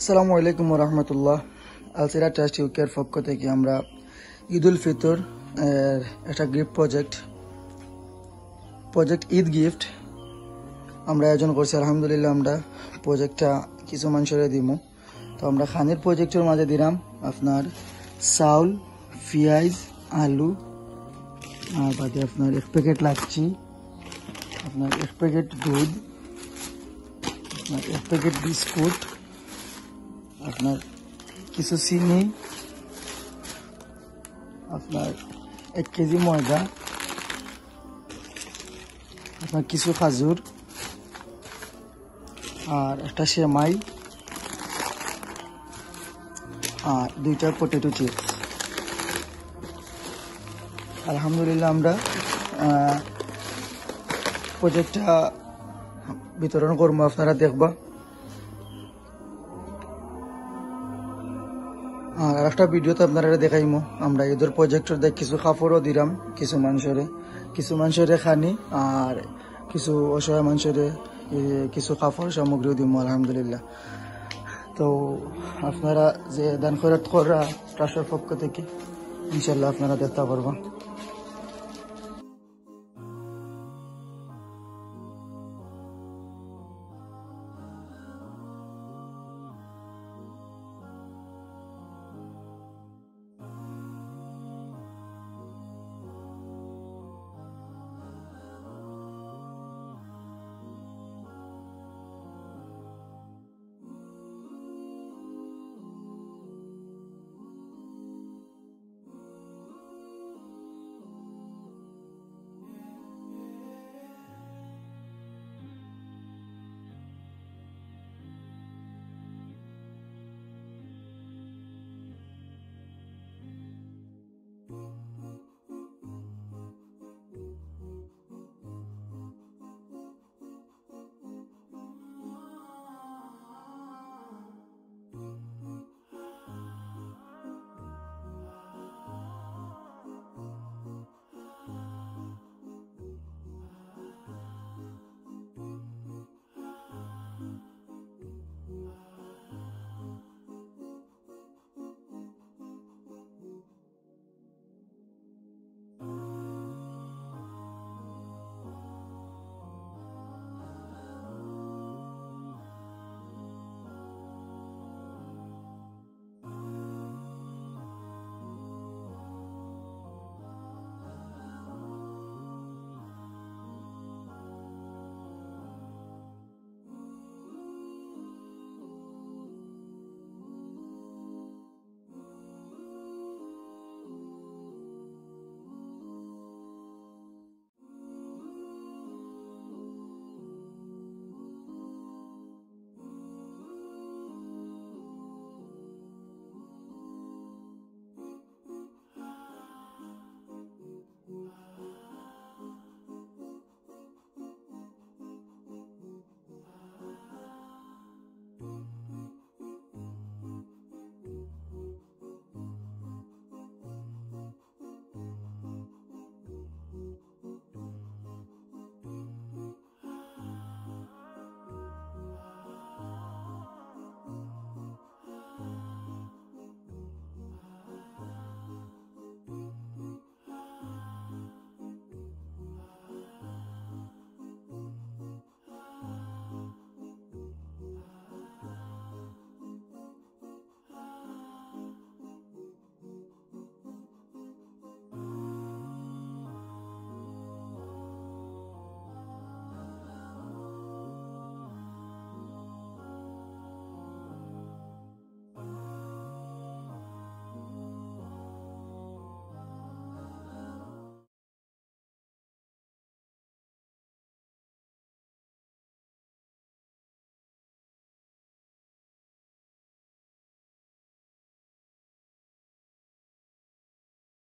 আসসালামু আলাইকুম রহমতুল্লাহ। আলসিরা ট্রাস্ট ইউকের পক্ষ থেকে আমরা ঈদ উল ফিতর একটা গিফট প্রজেক্ট ঈদ গিফট আমরা আয়োজন করছি। আলহামদুলিল্লাহ আমরা প্রজেক্টটা কিছু মানুষের দিব। তো আমরা খানের প্রজেক্টের মাঝে দিলাম আপনার চাউল, পেঁয়াজ, আলু, আর বাদে আপনার 1 প্যাকেট লাচ্ছি, আপনার 1 প্যাকেট দুধ, আপনার 1 প্যাকেট বিস্কুট, আপনার কিছু চিনি, আপনার 1 কেজি ময়দা, আপনার কিছু খাজুর, আর একটা সেমাই, আর 2টা পটেটো চিপস। আলহামদুলিল্লাহ আমরা প্রজেক্টটা বিতরণ করবো, আপনারা দেখবা। আর একটা ভিডিওতে আপনারা দেখাইমো আমরা ঈদের প্রজেক্টর দেখ কিছু কাপড়ও দিলাম কিছু মানুষের খানি, আর কিছু অসহায় মানুষের কিছু কাপড় সামগ্রীও দিব আলহামদুলিল্লাহ। তো আপনারা যে দান খয়রাত করা ট্রাস্টের পক্ষ থেকে ইনশাল্লাহ আপনারা দেখতে পারবেন।